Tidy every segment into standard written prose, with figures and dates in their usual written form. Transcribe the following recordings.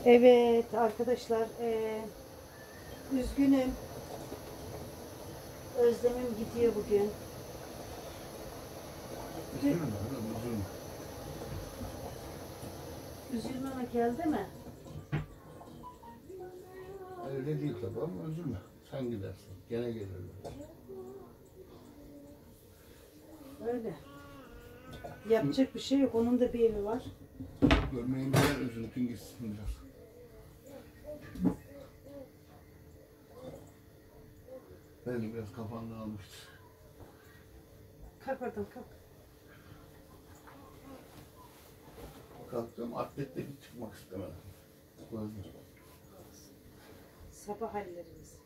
Evet arkadaşlar, üzgünüm. Özlemim gidiyor bugün. Üzülme hanım, üzülme. Üzülmemek elde mi? Öyle değil tabii ama üzülme. Sen gidersin. Gene gelirler. Öyle. Yapacak bir şey yok. Onun da bir evi var. Görmeyince üzüntün gitsin biraz. Beni biraz kafandan almıştı. Kalk oradan kalk. Kalktım atletle hiç çıkmak istemedim. Gözüm. Sabah hallerimiz.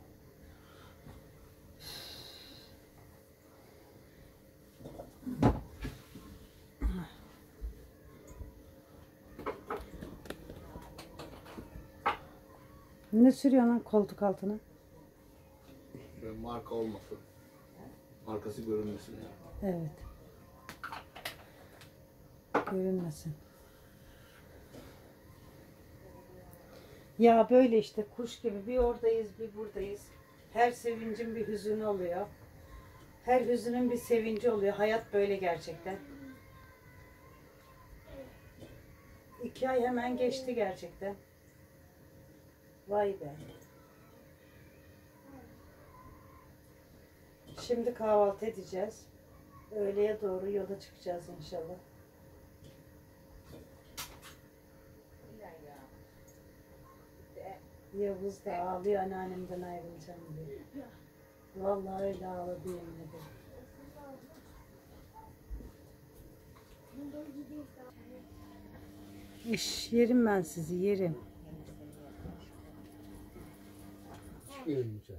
Ne sürüyorsun lan koltuk altına? Böyle marka olmasın. Markası görünmesin yani. Evet. Görünmesin. Ya böyle işte kuş gibi bir oradayız bir buradayız. Her sevincin bir hüzünü oluyor. Her hüzünün bir sevinci oluyor. Hayat böyle gerçekten. 2 ay hemen geçti gerçekten. Vay be. Şimdi kahvaltı edeceğiz. Öğleye doğru yola çıkacağız inşallah. Yavuz da ağlıyor anneannemden ayrılacağım diye. Vallahi öyle ağladı yemin ederim. Yerim ben sizi yerim. Görünmeyecek.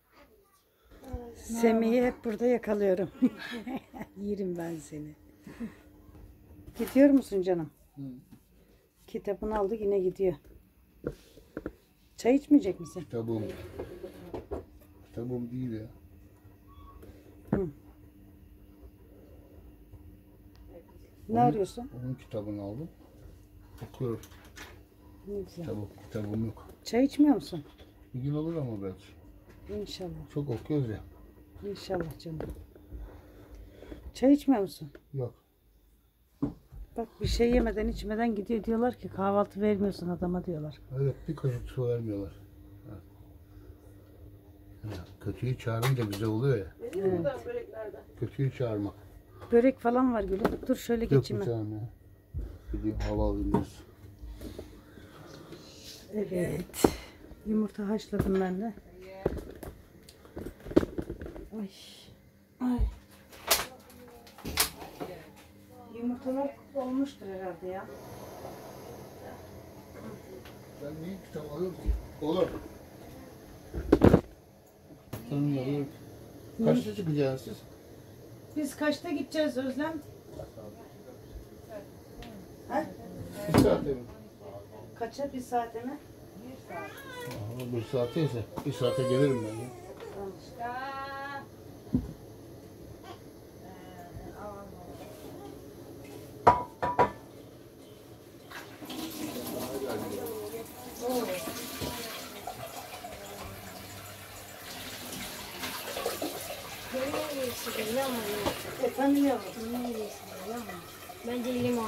Semih'i hep burada yakalıyorum. Yerim ben seni. Gidiyor musun canım? Hı. Kitabını aldı yine gidiyor. Çay içmeyecek misin? Kitabım. Kitabım değil ya. Hı. Ne arıyorsun? Onun kitabını aldım. Okuyorum. Ne güzel. Kitabım yok. Çay içmiyor musun? Bir gün olur ama belki. İnşallah. Çok okuyoruz ya. İnşallah canım. Çay içmiyor musun? Yok. Bak bir şey yemeden içmeden gidiyor, diyorlar ki kahvaltı vermiyorsun adama diyorlar. Evet, bir kaşık su vermiyorlar. Ha. Ya, kötüyü çağırınca güzel oluyor ya. Evet. Kötüyü çağırmak. Börek falan var Gülüm. Dur şöyle Yok geçeyim bir ben. tane. Gideyim hava alayım biraz. Evet. Yumurta haşladım ben de. Ay. Ay. Yumurtalar olmuştur herhalde ya. Ben niye kitap alıyorum ki? Olur. Tanımıyorum. Kaçta çıkacaksınız siz? Biz kaçta gideceğiz Özlem? Ha? Bir saate mi? Kaça? Bir saate mi? Aha, bir saate ise bir saate gelirim ben. Ya. Efendim yavrum. Bence limon.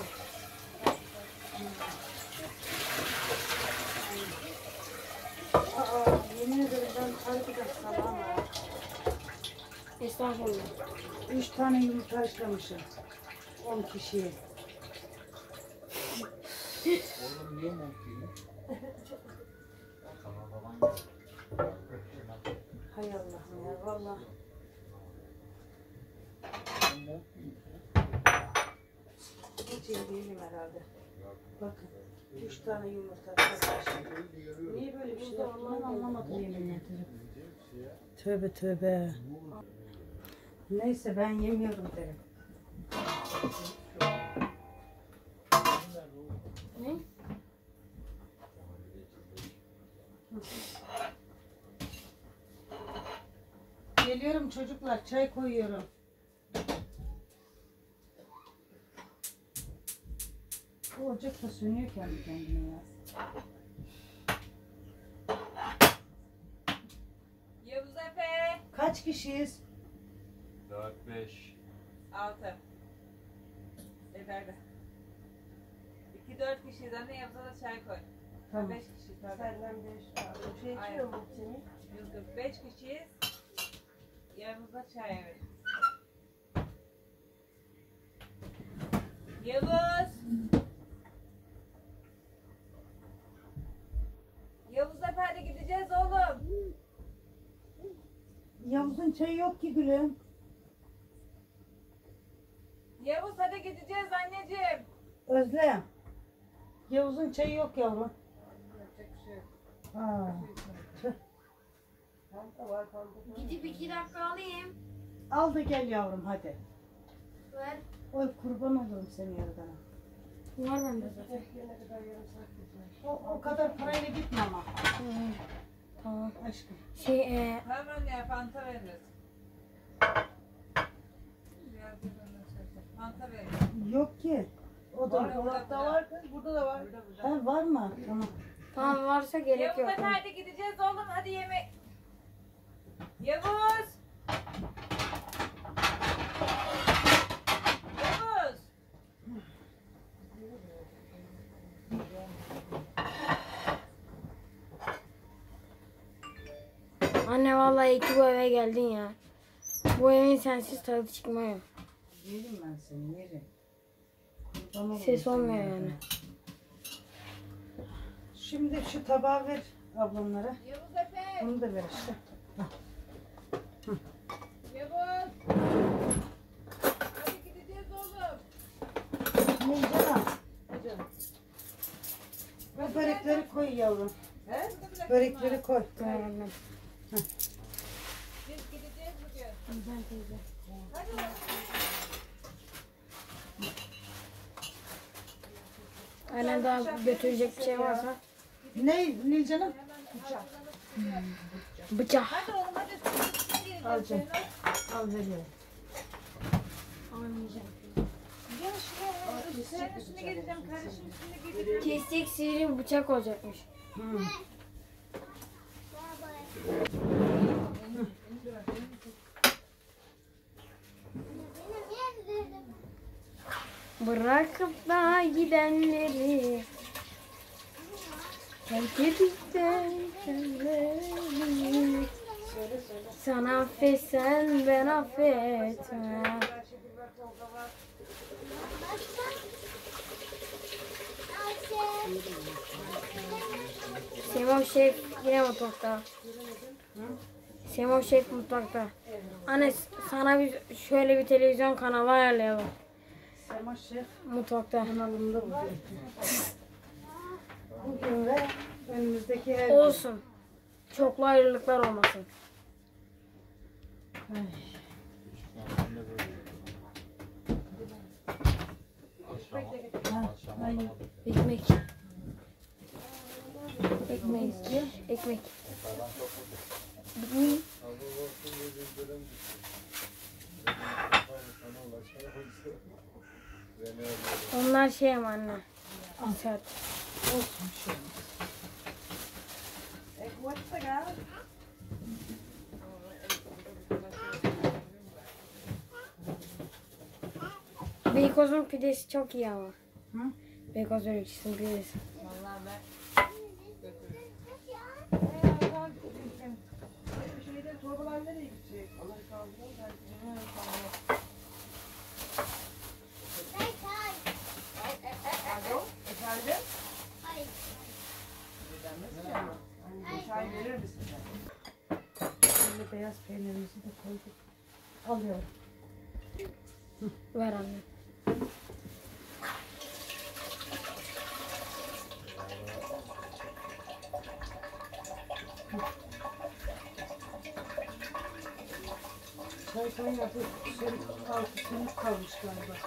Aa, yemin ederim ben harbiden salam var. Estağfurullah. 3 tane yumurta haşlamışım. 10 kişiye. Oğlum niye montuyu? Hay Allah'ım ya valla. Hiç iyi değilim herhalde. Bakın 3 tane yumurta haşlamışım. Niye böyle bir şey yaptım ben anlamadım yemin ederim. Tövbe tövbe. Neyse ben yemiyorum derim. Ne? Geliyorum çocuklar çay koyuyorum. Bu ocak da sönüyor kendi kendine ya. Kaç kişiyiz? 4, 5. 6. Eder'de. 2-4 kişiyiz anne, yanımıza da çay koy. Tamam. 5 kişiyiz tabii. Senden 5 şey Aynen. içiyor mu seni? Yok yok, 5 kişiyiz. Yanımızda çay, evet. Yavuz! Yavuz Efendi gideceğiz oğlum. Yavuz'un çayı yok ki gülüm. Yavuz hadi gideceğiz anneciğim. Özlem. Yavuz'un çayı yok yavrum. Yapacak bir şey yok. Ha. Tüh. Kanka var kanka. Gidip 2 dakika alayım. Al da gel yavrum hadi. Ver. Oy kurban olurum seni yaradana. Var bende zaten. Gelene kadar yarım saat geçer. O kadar parayla gitme ama. Tamam. Aşkım. Tamam anne, fanta veririz. Biraz bir ondan sonra. Fanta veririz. Yok ki. O da Var. Dolapta var kız, burada da var. Burada. Ha, var mı? Tamam. Tamam varsa gerek Yavuz yok. Efendi gideceğiz oğlum, hadi yemek. Yavuz! Yavuz! Anne vallahi iyi ki bu eve geldin ya. Bu evin sensiz tadı çıkmıyor. Yerim ben seni yerim. Kurban olurum Ses seni olmuyor yaradana. yani. Şimdi şu tabağı ver ablamlara. Yavuz Efe! Bunu da ver işte. Yavuz! Hadi gideceğiz oğlum. Neycan Canım. bu börekleri koy yavrum. He? Börekleri koy. Tamam annem. Biz gideceğiz bugün. Güzel teyze. Hadi oğlum. Anne daha götürecek bir şey varsa. Ne Nilcan'ım? Bıçak. Hadi oğlum hadi. Gideceğiz Al canım. seninle. Al veriyorum. Almayacağım. Gel şuraya. Senin üstüne geleceğim. Kardeşim üstüne geleceğim. Kesecek sivri bir bıçak olacakmış. Hı. Bırakıp da gidenleri terk edip de kendilerini sen affetsen ben affetmem. Semo Şef yine mutfakta. Semo Şef mutfakta. Anne sana bir şöyle bir televizyon kanalı ayarlayalım. Sema Şef Mutfakta. kanalımda bugün. Bugün ve önümüzdeki her Olsun. Çoklu ayrılıklar olmasın. Ay. Ha, ay. Ekmek. Ekmek. Ekmek. Ekmek. Onlar şey ama anne. Sert. Olsun bir şey olmaz. Ekmek de gel. Beykoz'un pidesi çok iyi ama. Hı? Beykoz Börekçisi'nin pidesi. Vallahi ben götürürüm. Şeyde torbalar nereye gidecek? Allah kaldırın. Alo, efendim? Anne çay verir misin sen? Şimdi beyaz peynirimizi de koyduk. Alıyorum. Ver anne. Çay kaynadı. Altı sönük kalmış galiba.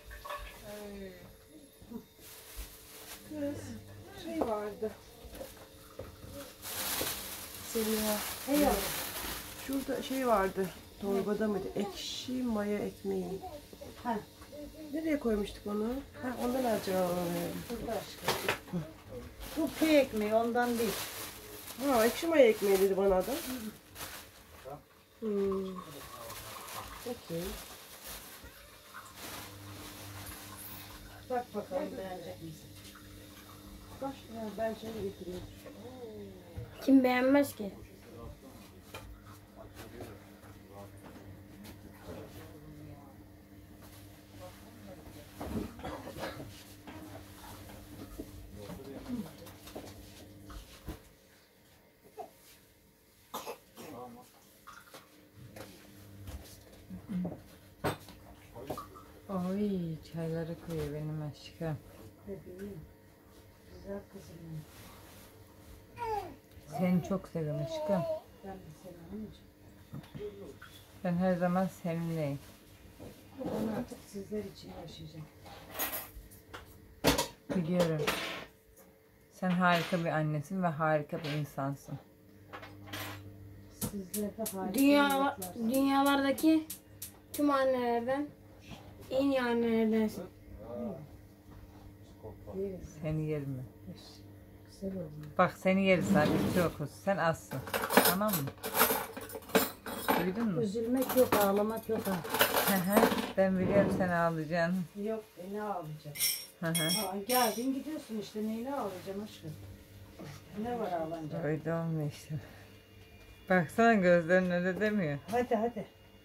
Kız, şey vardı. Senin Hey yavrum. şurada şey vardı. Torbada mıydı? Ekşi maya ekmeği. Ha, Nereye koymuştuk onu? Ha, ondan alacağım. burada aşkım. Bu köy ekmeği ondan değil. Ha, ekşi maya ekmeği dedi bana adam. Okey. Bak bakalım beğenecek misin? Bak ben şöyle getireyim. Kim beğenmez ki? Oy çayları koyuyor benim aşkım. Bebeğim. Güzel kızım benim. Seni çok seviyorum aşkım. Ben de seni anneciğim. Ben her zaman seninleyim. Ben artık sizler için yaşayacağım. Biliyorum. Sen harika bir annesin ve harika bir insansın. Sizler de harika evlatlarsınız. Dünyalardaki tüm annelerden en iyi annelerdensin. Yeriz. Seni yerim ben. Güzel oldu. Bak seni yeriz sadece çok. Sen azsın. Tamam mı? Duydun mu? Üzülmek yok, ağlamak yok ha. Hı hı. Ben biliyorum sen ağlayacaksın. Yok, ne ağlayacağım? Hı hı. Geldin gidiyorsun işte, neyle ağlayacağım aşkım? Ne var ağlanacak? Öyle olmuyor işte. Baksana gözlerinin öyle demiyor. Hadi hadi.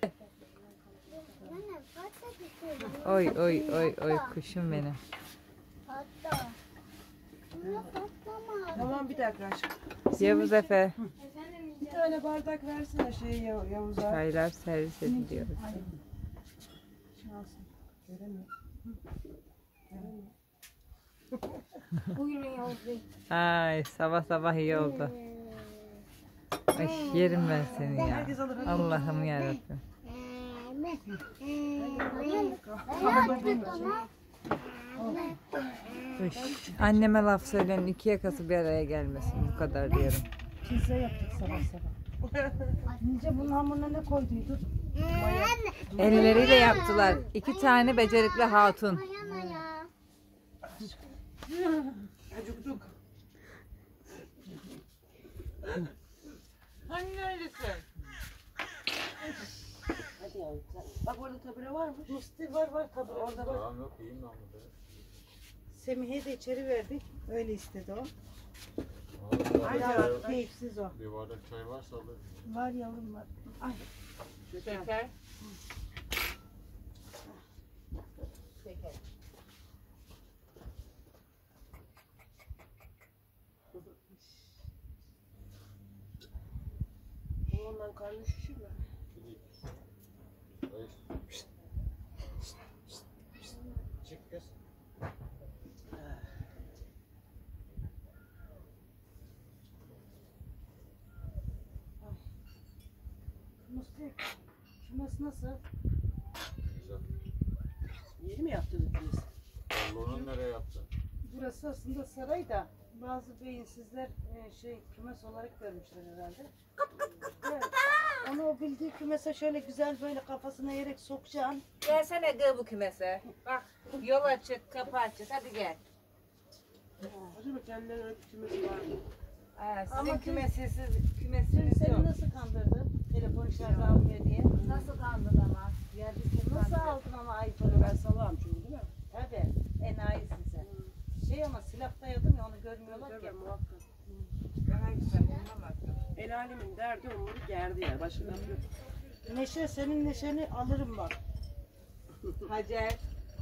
Oy oy oy oy kuşum benim. Tamam bir dakika aşkım. Yavuz Efe. Bir tane bardak versene Yavuz'a. Çaylar servis ediliyor. Şansın. Göremiyorum. Buyurun Yavuz Bey. Ay sabah sabah iyi oldu. Ay yerim ben seni ya. Herkes alır hadi. Allah'ım yarabbim. Üş. Anneme laf söyleyen iki yakası bir araya gelmesin. Bu kadar diyorum. Pizza yaptık sabah sabah. Nice bunun hamuruna ne koyduydun? Elleriyle yaptılar. İki tane becerikli hatun. Acıktık. Hani neredesin? Hadi yavrum sen. Bak orada tabure varmış. Musti var tabii orada var. Tamam yok iyiyim ben burada. Semih'e de içeri verdik. Öyle istedi o. Ay, Hala keyifsiz o. bir bardak çay varsa alırım. Var yavrum var. Ay. Şeker. Ondan karnı şişir mi? Ay. Çık kız. Musti. Şurası nasıl? Güzel. Yeni mi yaptınız biz? Allah'ın nereye yaptın? Burası aslında saray da bazı beyinsizler kümes olarak görmüşler herhalde. Evet. Onu o bildiği kümese şöyle güzel böyle kafasına yerek sokacaksın. Gelsene gel bu kümese. Bak yol açık, kapı açık. Hadi gel. Acaba kendilerine öyle kümesi var mı? Sizin Ama kümesiniz Dün seni yok. nasıl kandırdı? Telefon şarjı almıyor diye. Nasıl kandın ama? Ya biz seni Nasıl kandırdık. aldın ama iPhone'u? Ben salağım çünkü değil mi? Tabii. Enayisin sen. Ama silah dayadım ya onu görmüyorlar ki. Görmem muhakkak. Ben hangisini bulamadım. El alemin derdi onları gerdi yani. Başka laf yok. Neşe senin neşeni alırım bak. Hacer.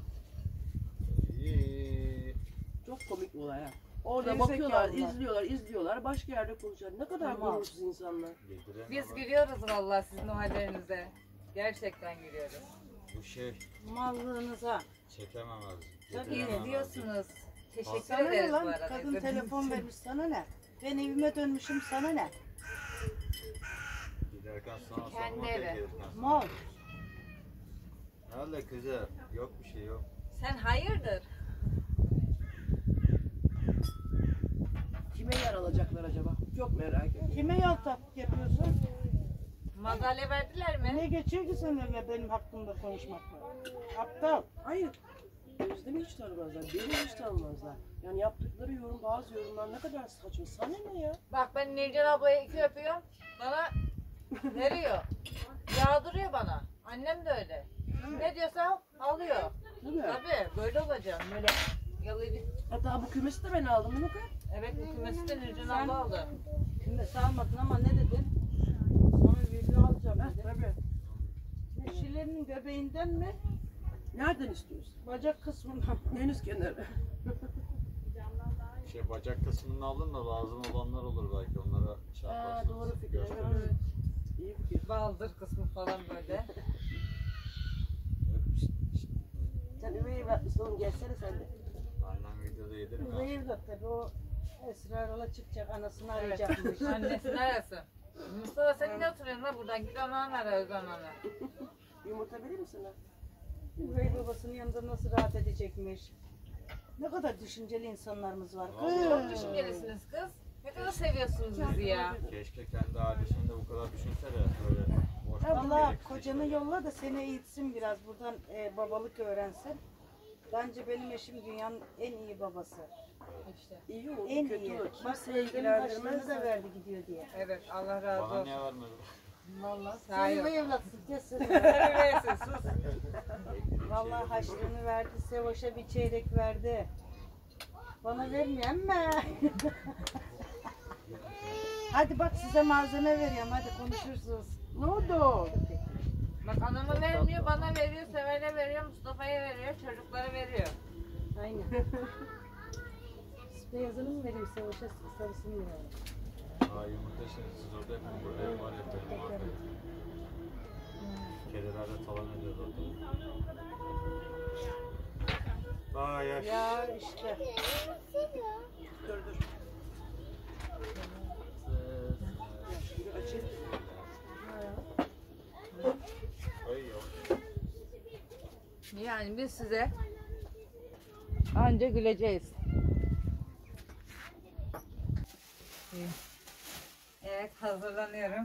İyi. Çok komik bir olay ha. Orada Gerizekalılar. bakıyorlar, izliyorlar. Başka yerde konuşuyorlar. Ne kadar Tamam. gurursuz insanlar. Getiren Biz ama gülüyoruz vallahi sizin o hallerinize. Gerçekten gülüyoruz. bu şey Mallığınıza. çekemem abi. Tabii, Getiremem abi. İzliyorsunuz. Teşekkür Sana ne ederiz bu lan? arada. Kadın izlediğiniz telefon için. vermiş sana ne? Ben evime dönmüşüm sana ne? Giderken sana Kendi sormak eve. gelirken. Mal. Nerede kızı? Yok bir şey yok. Sen hayırdır? Kime yer alacaklar acaba? Çok merak ediyorum. Kime yaltaklık yapıyorsun? Madalya verdiler mi? Ne geçiyor ki seninle benim hakkımda konuşmakla? Aptal. Hayır. Özlem'i hiç tanımazlar. Beni hiç tanımazlar. Yani yaptıkları bazı yorumlar ne kadar saçma. Sana ne ya? Bak ben Nilcan ablaya iki öpüyorum. Bana Veriyor. Yağdırıyor bana. Annem de öyle. Ne diyorsa alıyor. Değil mi? Tabii böyle olacağım. Böyle yalayıp. Hatta bu kümesi de ben aldım bunu kadar. Evet bu kümesi de Nurcan abla aldı. Kümesi almadın ama ne dedin? Sonra birini alacağım Ha, dedi. tabii. Şilenin göbeğinden mi? Nereden istiyorsun? Bacak kısmından. Deniz kenarı. Şey bacak kısmını aldın da lazım olanlar olur belki onlara şey yaparsın. Doğru fikir. Gösterir. Evet. İyi fikir. Baldır kısmı falan böyle. Sen üvey evlatlısı oğlum gelsene sen de. Aynen videoda yedim ya. Zehir de tabii o Esra yola çıkacak anasını Evet. arayacakmış. Annesi neresi? Mustafa sen ne oturuyorsun lan buradan? Git ananı ara Özlem anne. Yumurta verir misin lan? Üvey babasının yanında nasıl rahat edecekmiş. Ne kadar düşünceli insanlarımız var. Çok düşüncelisiniz kız. Ne kadar seviyorsunuz bizi ya. Keşke kendi ailesini de bu kadar düşünse de böyle boş Allah gereksiz kocanı işler. yolla da seni eğitsin biraz buradan babalık öğrensin. Bence benim eşim dünyanın en iyi babası. İşte. İyi olur, En kötü iyi. olur. Bak Kimse özlem'in ilgilendirmez. başlığını da verdi gidiyor diye. Evet Allah razı Bana olsun. niye vermedi? Vallahi Sağ sen yok. üvey evlatsın kesin. Tabii versin sus. Vallahi haşlığını verdi, Sevoş'a bir çeyrek verdi. Bana vermiyor ama. Hadi bak size malzeme veriyorum, hadi konuşursunuz. Ne oldu? Bak anama vermiyor, bana veriyor, Sever'e veriyor, Mustafa'ya veriyor, çocuklara veriyor. Aynen. Beyazını mı vereyim Sevoş'a, sarısını mı vereyim? Aa yumurta şimdi siz orada yapın burada ev var yapıyorum abi. Kedilerle talan ediyoruz orada. Aa yaş. Ya işte. Dur dur. Açayım. Ay yok. Yani biz size anca güleceğiz. Evet hazırlanıyorum.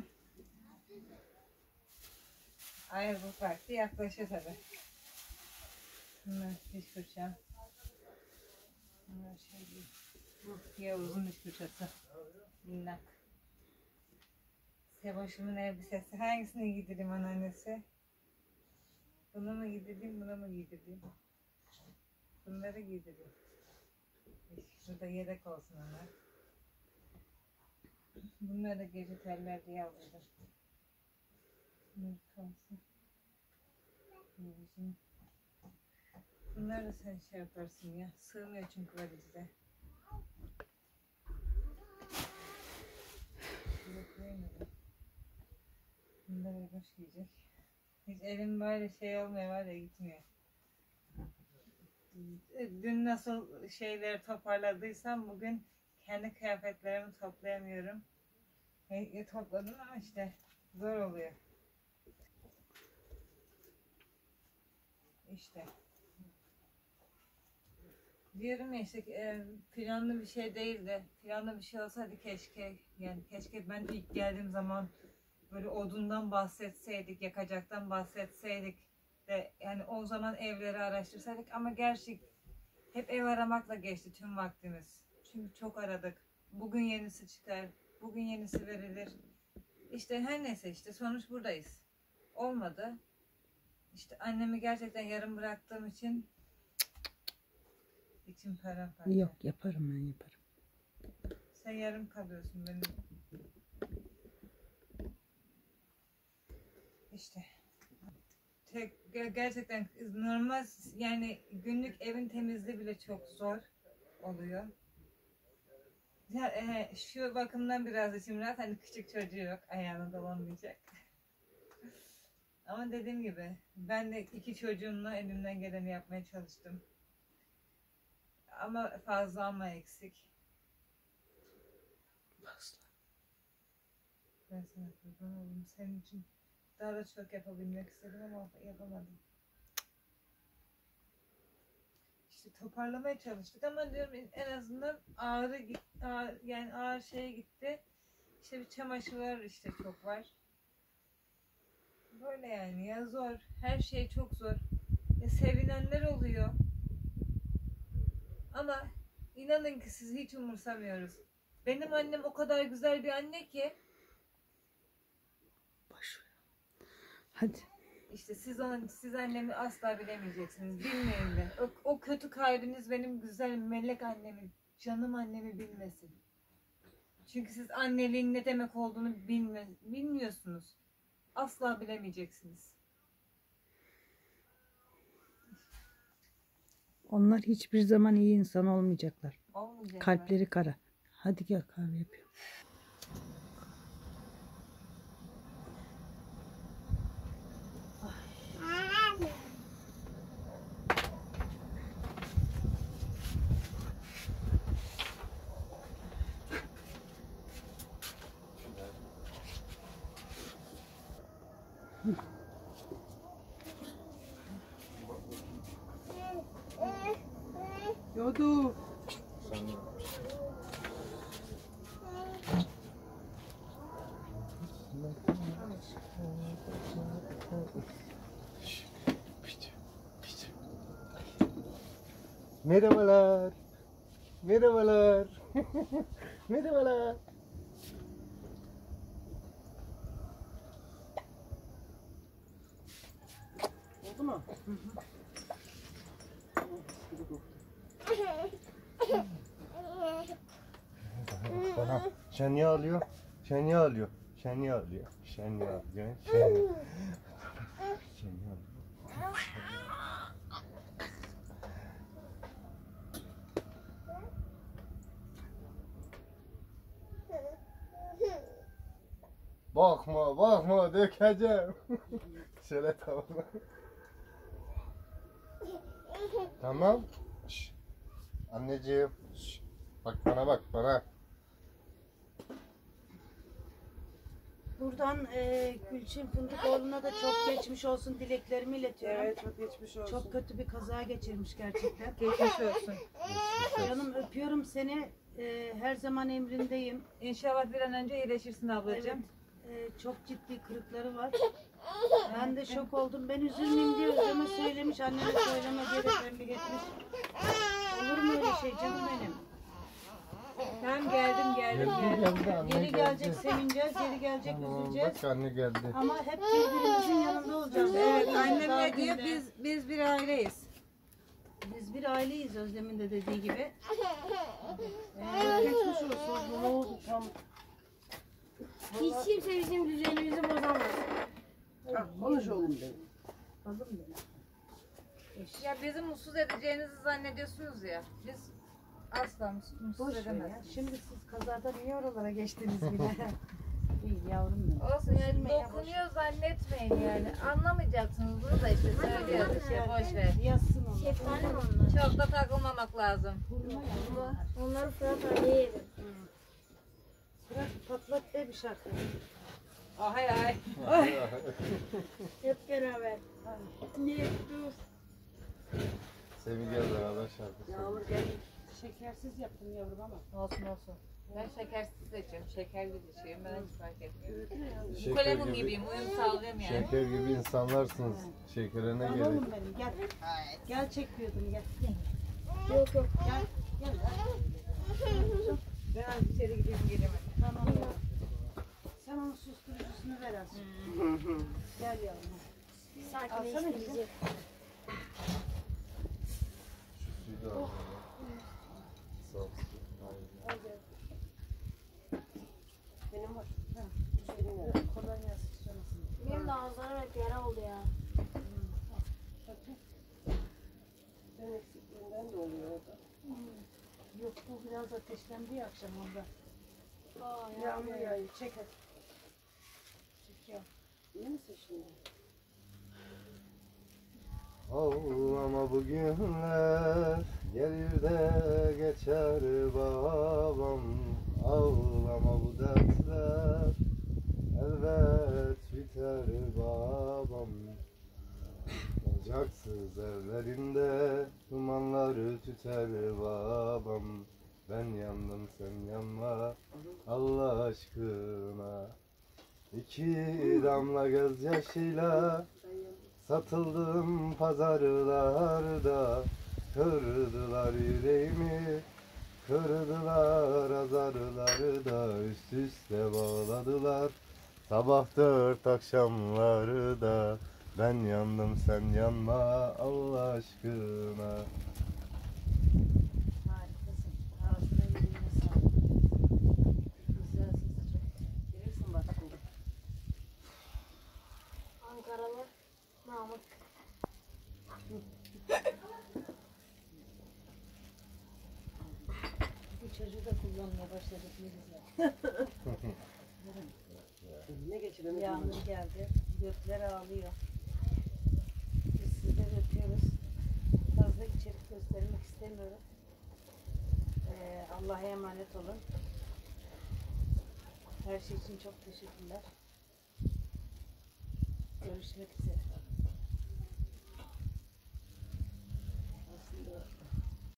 Ayrılık vakti yaklaşıyor tabi. Bunlar diş fırçam. Bunlar şey değil. Yavuz'un diş fırçası. Minnak. Seboş'umun elbisesi. Hangisini giydireyim anneannesi? Bunu mu giydireyim, bunu mu giydireyim? Bunları giydireyim. Şurada yedek olsun onlar. Bunları da gece teller diye aldım. Bunlar kalsın. Bunları da sen şey yaparsın ya. Sığmıyor çünkü valizde. Bunları boş giyecek. Hiç elim böyle şey olmuyor var ya gitmiyor. Dün nasıl şeyleri toparladıysam bugün kendi kıyafetlerimi toplayamıyorum. Topladım ama işte zor oluyor. İşte. Diyorum ya işte planlı bir şey değil de planlı bir şey olsaydı keşke yani keşke ben ilk geldiğim zaman böyle odundan bahsetseydik, yakacaktan bahsetseydik de yani o zaman evleri araştırsaydık ama gerçek hep ev aramakla geçti tüm vaktimiz. Çünkü çok aradık. Bugün yenisi çıkar, bugün yenisi verilir. İşte her neyse işte sonuç buradayız. Olmadı. İşte annemi gerçekten yarım bıraktığım için içim paramparça. Yok yaparım ben yaparım. Sen yarım kalıyorsun benim. İşte. Gerçekten normal yani günlük evin temizliği bile çok zor oluyor. Ya, şu bakımdan biraz içim rahat hani küçük çocuğu yok ayağına dolanmayacak. Ama dediğim gibi ben de 2 çocuğumla elimden geleni yapmaya çalıştım. Ama fazla ama eksik. Ben sana kurban olayım. Senin için daha da çok yapabilmek istedim ama yapamadım. İşte toparlamaya çalıştık ama diyorum en azından yani ağır şeye gitti. İşte bir çamaşırlar işte çok var. Böyle yani ya zor. Her şey çok zor. Sevinenler oluyor. Ama inanın ki sizi hiç umursamıyoruz. Benim annem o kadar güzel bir anne ki Hadi. İşte siz annemi asla bilemeyeceksiniz. Bilmeyin de. O kötü kalbiniz benim güzel melek annemi, canım annemi bilmesin. Çünkü siz anneliğin ne demek olduğunu bilmiyorsunuz. Asla bilemeyeceksiniz. Onlar hiçbir zaman iyi insan olmayacaklar. Olmayacak. Kalpleri kara. Hadi gel kahve yapıyorum. Yodu. Merhabalar. Merhabalar. Merhabalar. Oldu mu? Bana sen niye ağlıyor? Sen niye ağlıyor? Sen niye ağlıyor? Sen niye ağlıyor? Sen niye ağlıyor? Bakma, bakma, dökeceğim. Şöyle tamam. Tamam. Şş. Anneciğim. Şş. Bak bana, bak bana. Buradan Gülçin Fındıkoğlu'na da çok geçmiş olsun dileklerimi iletiyorum. Evet, çok geçmiş olsun. Çok kötü bir kaza geçirmiş gerçekten. Geçmiş olsun. Canım öpüyorum seni. Her zaman emrindeyim. İnşallah bir an önce iyileşirsin ablacığım. Çok ciddi kırıkları var. Ben de şok oldum. Ben üzülmeyeyim diye Özlem'e söylemiş. Anneme söyleme diye de tembih etmiş. Olur mu öyle şey canım benim? Tamam geldim. Geldi, anne Geri geldi. gelecek sevineceğiz, geri gelecek üzüleceğiz. Bak anne geldi. Ama hep birbirimizin yanında olacağız. Evet Daha annem ne diyor? günde. Biz bir aileyiz. Biz bir aileyiz Özlem'in de dediği gibi. Geçmiş olsun. Ne oldu tam? Hiç kimse bizim düzenimizi bozamaz. Konuş oğlum benim. Aldım beni. Ya bizi mutsuz edeceğinizi zannediyorsunuz ya. Biz asla mutsuz Boş ver ya. edemez. Şimdi siz kazadan niye oralara geçtiniz bile? İyi yavrum benim. Olsun yani Üzülme ya, boş dokunuyor zannetmeyin yani. Anlamayacaksınız bunu da işte söylüyoruz işte boş ver. Yazsın onu. Şeftali mi onlar? Çok da takılmamak lazım. Onları Fırat abiye yedim. Bırak patlat de bir şarkı. Hay hay. Hep beraber. Ne yapıyoruz? Sevgi gel beraber şarkı söyle. Yavrum ben şekersiz yaptım yavrum ama. Olsun. Ben şekersiz seçiyorum. Şekerli de şeyim. Ben hiç fark etmiyorum. Bu Şeker kalemun gibi- gibiyim. Uyum sağlıyorum yani. Şeker gibi insanlarsınız. Şekere ne Al gerek? oğlum benim gel. Gel çekmiyordum gel. Yok yok. Gel. Ben az içeri gideyim gelemedim. Tamam ya. Sen onun susturucusunu ver az. Gel yavrum. Sakinleştirici. Şu suyu da al. Sağ ol. Benim var. Kolay gelsin sonrasında. Benim de ağızlarım hep yara oldu ya. Sen eksikliğinden de oluyor o da. Yok bu biraz ateşlendi ya akşam onda. Yağmur yağıyor. Çek hadi. Çek ya. İyi misin şimdi? Ağlama bu günler gelir de geçer babam. Ağlama bu dertler elbet biter babam. Ocaksız evlerinde dumanları tüter babam. Ben yandım sen yanma Allah aşkına. İki damla gözyaşıyla satıldım pazarlarda. Kırdılar yüreğimi, kırdılar azarları da üst üste bağladılar. Sabah 4 akşamları da ben yandım sen yanma Allah aşkına. Harikasın. Ağzına yüreğine sağlık. Güzel sesi çok. Gelirsin bak şimdi. Ankaralı Mahmut. Bu çocuğu da kullanmaya başladık ne güzel. Ne geçirelim? Yağmur geldi. Gökler ağlıyor. Biz sizleri öpüyoruz. Fazla içerik göstermek istemiyorum. Allah'a emanet olun. Her şey için çok teşekkürler. Görüşmek üzere. Aslında